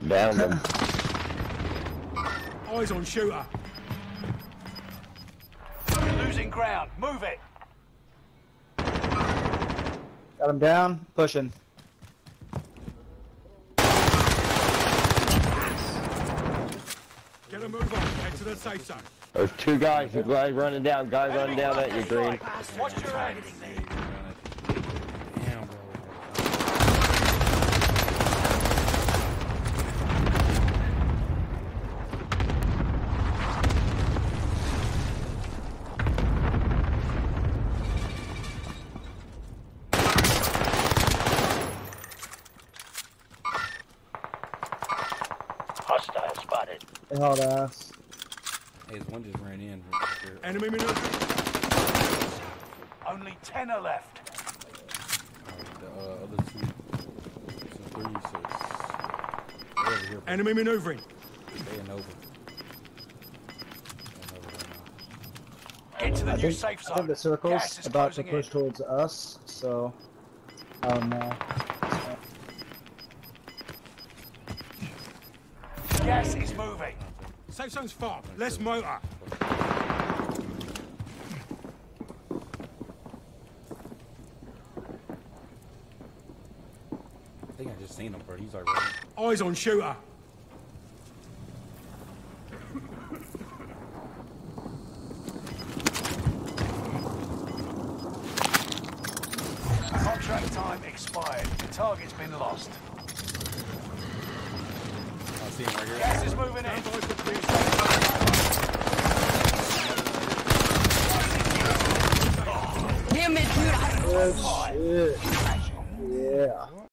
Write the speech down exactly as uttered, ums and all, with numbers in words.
Down them. Eyes on shooter. You're losing ground. Move it. Got him down. Pushing. Get a move on. Head to the safe zone. There's two guys. A guy running down. Guy running down at you, Green. Watch your head. Damn, bro. Hostile spotted. They hauled ass. Hey, this one just ran in. Enemy maneuver. Only ten are left. The uh, other two, two three, so it's they're over here. Enemy maneuvering. Staying over. Get to the I new think, safe I zone. think the circle's Gas is about to closing push towards us, so I don't know. in. Gas is moving. Safe zone's far. Less motor. I think I just seen him, bro. He's like right. Eyes on shooter. Contract time expired. The target's been lost. I see him right here. Gas is moving in. Good shit. Yeah.